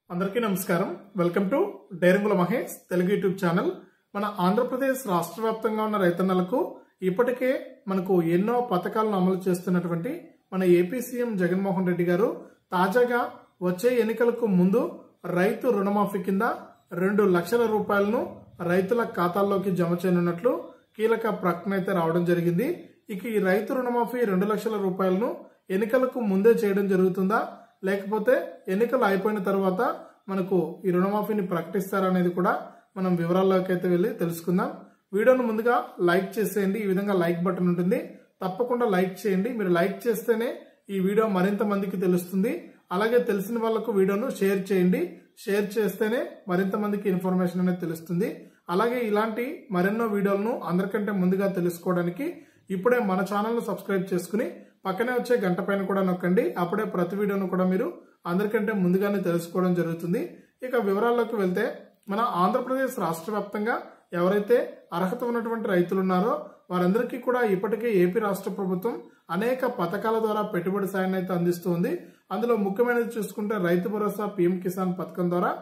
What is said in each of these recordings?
అందరికీ నమస్కారం. Welcome to డైరంగుల మహేష్ తెలుగు యూట్యూబ్ ఛానల్. మన ఆంధ్రప్రదేశ్ రాష్ట్ర వ్యాప్తంగా ఉన్న రైతన్నలకు ఇప్పటికే మనకు ఎన్నో పథకాలను అమలు చేస్తున్నటువంటి మన ఏపీ సీఎం జగన్మోహన్ రెడ్డి గారు తాజాగా వచ్చే ఎన్నికలకు ముందు రైతు రుణమాఫీ కింద 2 లక్షల రూపాయలను రైతుల ఖాతాల్లోకి జమ చేయనున్నట్లు కీలక ప్రకటన అయితే రావడం జరిగింది. ఇక ఈ రైతు రుణమాఫీ 2 లక్షల రూపాయలను ఎన్నికలకు ముందే చేయడం జరుగుతుందా, లేకపోతే ఎన్నికలు అయిపోయిన తర్వాత మనకు ఈ రుణమాఫీని ప్రకటిస్తారనేది కూడా మనం వివరాల్లోకి అయితే వెళ్ళి తెలుసుకుందాం. వీడియోను ముందుగా లైక్ చేసేయండి. ఈ విధంగా లైక్ బటన్ ఉంటుంది, తప్పకుండా లైక్ చేయండి. మీరు లైక్ చేస్తేనే ఈ వీడియో మరింత మందికి తెలుస్తుంది. అలాగే తెలిసిన వాళ్లకు వీడియోను షేర్ చేయండి. షేర్ చేస్తేనే మరింత మందికి ఇన్ఫర్మేషన్ అనేది తెలుస్తుంది. అలాగే ఇలాంటి మరెన్నో వీడియోలను అందరికంటే ముందుగా తెలుసుకోవడానికి ఇప్పుడే మన ఛానల్ను సబ్స్క్రైబ్ చేసుకుని పక్కనే వచ్చే గంట పైన కూడా నొక్కండి. అప్పుడే ప్రతి వీడియోను కూడా మీరు అందరికంటే ముందుగానే తెలుసుకోవడం జరుగుతుంది. ఇక వివరాల్లోకి వెళ్తే మన ఆంధ్రప్రదేశ్ రాష్ట్ర వ్యాప్తంగా ఎవరైతే అర్హత ఉన్నటువంటి రైతులు ఉన్నారో వారందరికీ కూడా ఇప్పటికే ఏపీ రాష్ట్ర ప్రభుత్వం అనేక పథకాల ద్వారా పెట్టుబడి సాయాన్ని అయితే అందిస్తుంది. అందులో ముఖ్యమైనది చూసుకుంటే రైతు భరోసా పీఎం కిసాన్ పథకం ద్వారా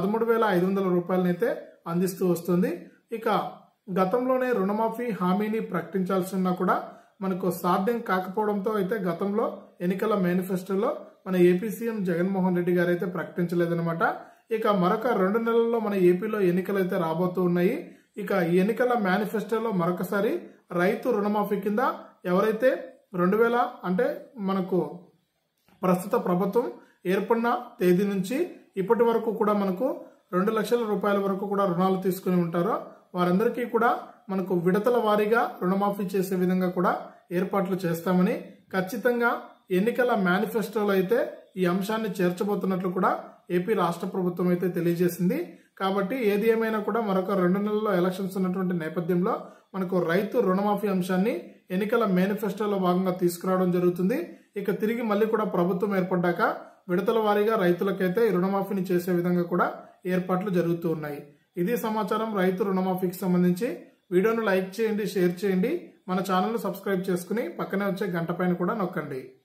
13,500 రూపాయలనైతే అందిస్తూ వస్తుంది. ఇక గతంలోనే రుణమాఫీ హామీని ప్రకటించాల్సి ఉన్నా కూడా మనకు సాధ్యం కాకపోవడంతో అయితే గతంలో ఎన్నికల మేనిఫెస్టోలో మన ఏపీ సీఎం జగన్మోహన్ రెడ్డి గారు అయితే ప్రకటించలేదన్నమాట. ఇక మరొక 2 నెలల్లో మన ఏపీలో ఎన్నికలు అయితే రాబోతూ ఉన్నాయి. ఇక ఈ ఎన్నికల మేనిఫెస్టోలో మరొకసారి రైతు రుణమాఫీ కింద ఎవరైతే 2000 అంటే మనకు ప్రస్తుత ప్రభుత్వం ఏర్పడిన తేదీ నుంచి ఇప్పటి వరకు కూడా మనకు 2 లక్షల రూపాయల వరకు కూడా రుణాలు తీసుకుని ఉంటారో వారందరికీ కూడా మనకు విడతల వారీగా రుణమాఫీ చేసే విధంగా కూడా ఏర్పాట్లు చేస్తామని ఖచ్చితంగా ఎన్నికల మేనిఫెస్టోలో అయితే ఈ అంశాన్ని చేర్చబోతున్నట్లు కూడా ఏపీ రాష్ట్ర ప్రభుత్వం అయితే తెలియజేసింది. కాబట్టి ఏది ఏమైనా కూడా మరొక 2 నెలల్లో ఎలక్షన్స్ ఉన్నటువంటి నేపథ్యంలో మనకు రైతు రుణమాఫీ అంశాన్ని ఎన్నికల మేనిఫెస్టోలో భాగంగా తీసుకురావడం జరుగుతుంది. ఇక తిరిగి మళ్ళీ కూడా ప్రభుత్వం ఏర్పడ్డాక విడతల వారీగా రైతులకైతే ఈ రుణమాఫీని చేసే విధంగా కూడా ఏర్పాట్లు జరుగుతూ ఉన్నాయి. ఇది సమాచారం రైతు రుణమాఫీకి సంబంధించి. వీడియోను లైక్ చేయండి, షేర్ చేయండి, మన ఛానల్ను సబ్స్క్రైబ్ చేసుకుని పక్కనే వచ్చే గంట పైన కూడా నొక్కండి.